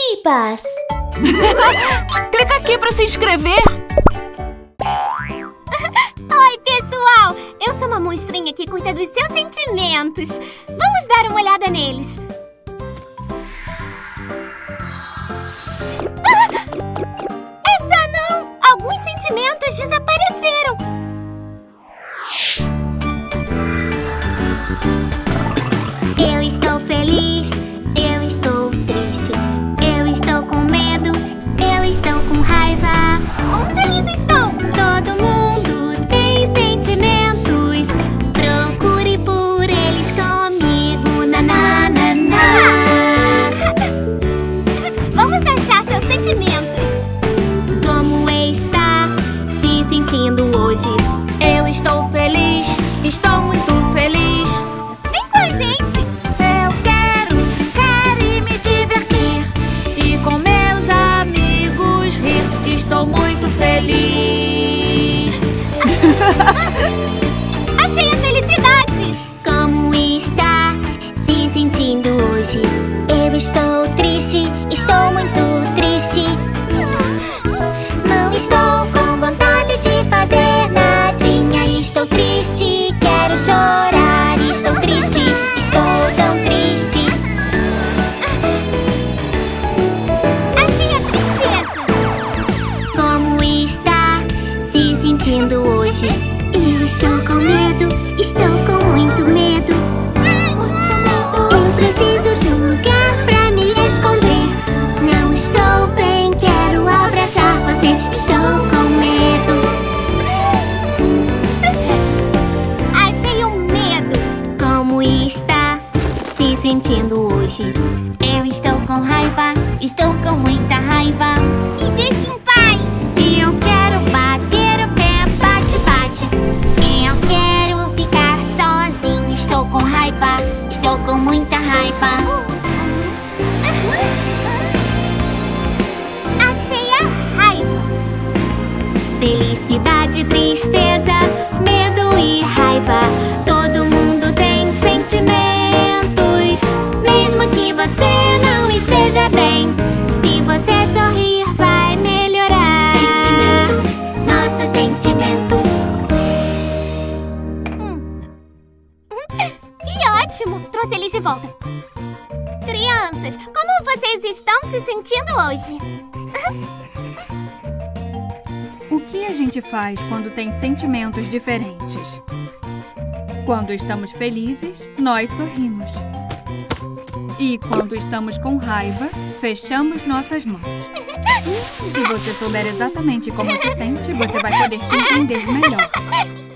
Pipas! Clica aqui para se inscrever. Oi, pessoal! Eu sou uma monstrinha que cuida dos seus sentimentos. Vamos dar uma olhada neles. Essa não! Alguns sentimentos desapareceram. Eu estou feliz, eu estou triste, eu estou com medo, eu estou com raiva. Onde eles estão? Todo mundo tem sentimentos. Procure por eles comigo. Na, na, na, na. Vamos achar seus sentimentos. Como está se sentindo hoje? Eu estou feliz, estou muito feliz. Vem com a gente. Eu quero brincar e me divertir e com meus amigos rir. Estou muito feliz. Achei a felicidade. Como está se sentindo hoje? Eu estou triste, estou muito triste. Não estou com vontade de fazer nadinha. Estou triste, quero chorar. Estou triste, estou tão triste. Achei a tristeza. Como está se sentindo hoje? Eu estou com medo, estou com muito medo. Eu preciso de um lugar pra me esconder. Não estou bem, quero abraçar você. Estou com medo. Achei um medo. Como está se sentindo hoje? Eu estou com raiva, estou com muita raiva. Me deixe em paz. Eu quero bater o pé, bate, bate. Eu quero ficar sozinho. Estou com raiva, estou com muita raiva. Achei a raiva. Felicidade, tristeza, medo e raiva. Todo mundo tem sentimentos. Mesmo que você não esteja bem, se você sorrir, vai melhorar. Sentimentos, nossos sentimentos. Que ótimo! Trouxe eles de volta. Crianças, como vocês estão se sentindo hoje? O que a gente faz quando tem sentimentos diferentes? Quando estamos felizes, nós sorrimos. E quando estamos com raiva, fechamos nossas mãos. Se você souber exatamente como se sente, você vai poder se entender melhor.